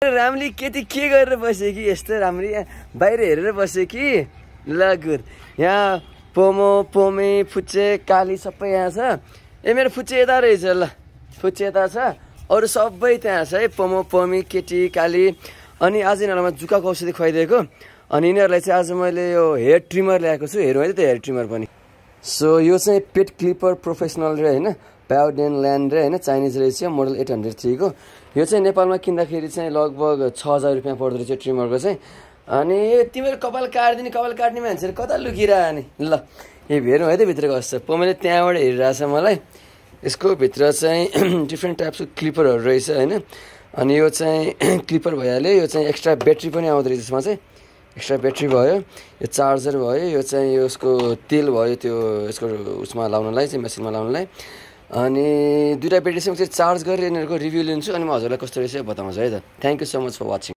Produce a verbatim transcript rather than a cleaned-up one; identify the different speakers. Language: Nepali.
Speaker 1: राम्री केटी के गरेर बस्यो कि यस्तो राम्री बाहिर हेरेर बस्यो कि ल गुड यहाँ पोमो पोमे फुच्चे काली सबै यहाँ छ ए मेरो फुच्चे यता रहेछ ल फुच्चे यता छ अरू सबै त्यहाँ छ है पोमो पोमी केटी काली अनि आज यिनीहरूलाई म जुकाको औषधि खुवाइदिएको अनि यिनीहरूलाई चाहिँ आज मैले यो हेयर ट्रिमर ल्याएको छु हेरौँ है त हेयर ट्रिमर पनि सो यो चाहिँ पेट क्लिपर प्रोफेसनल रे होइन प्याउडेन ल्यान्ड रे होइन चाइनिज रहेछ मोडल एट हन्ड्रेड थ्रीको यो चाहिँ नेपालमा किन्दाखेरि चाहिँ लगभग छ हजार रुपियाँ पर्दो रहेछ ट्रिमरको चाहिँ अनि तिमीहरू कपाल काटिदिने कपाल काट्ने मान्छेहरू कता लुकिरह नि ल यो हेरौँ है त भित्र कस्तो पोमेले त्यहाँबाट हेरिरहेछ मलाई यसको भित्र चाहिँ डिफ्रेन्ट टाइप्सको क्लिपरहरू रहेछ होइन अनि यो चाहिँ क्लिपर भइहाल्यो यो चाहिँ एक्स्ट्रा ब्याट्री पनि आउँदो रहेछ यसमा चाहिँ एक्स्ट्रा ब्याट्री भयो यो चार्जर भयो यो चाहिँ यसको तेल भयो त्यो यसको उसमा लाउनलाई चाहिँ मेसिनमा लाउनलाई अनि दुईवटा ब्याट्रीसँग चाहिँ चार्ज गरेर यिनीहरूको रिभ्यू लिन्छु अनि म हजुरलाई कस्तो रहेछ बताउँछु है त thank you so much for watching